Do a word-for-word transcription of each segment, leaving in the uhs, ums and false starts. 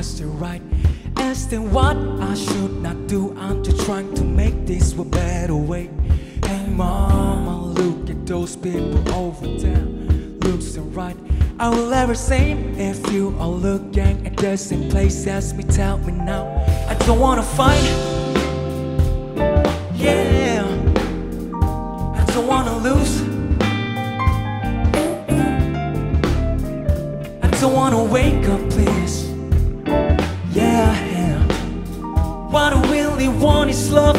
was the right. Asking what I should not do. I'm just trying to make this a better way. Hey mama, look at those people over there. Looks alright. I will never say if you are looking at the same place as me. Tell me now. I don't wanna fight. Yeah, I don't wanna lose. I don't wanna wake up, please. Yeah, yeah. What I really want is love.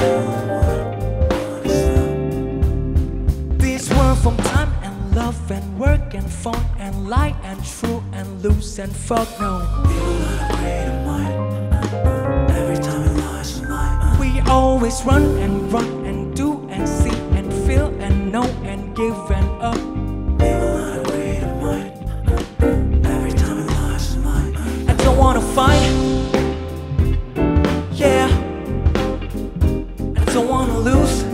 This world from time and love and work and fun and lie and true and loose and fuck no. People not afraid of mine. Every time it lies in mine. We always run and run and do and see and feel and know and give and up. People not afraid of mine. Every time it lies in mine. I don't wanna fight. Yeah, I don't wanna lose.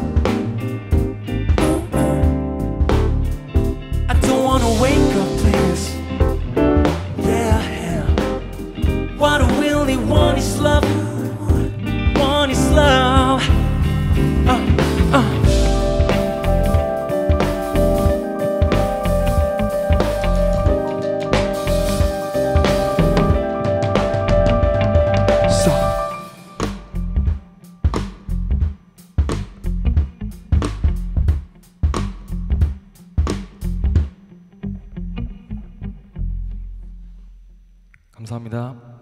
I don't wanna wake up, please. Yeah, yeah. What I really want is love. Want is love. Uh, uh. 감사합니다.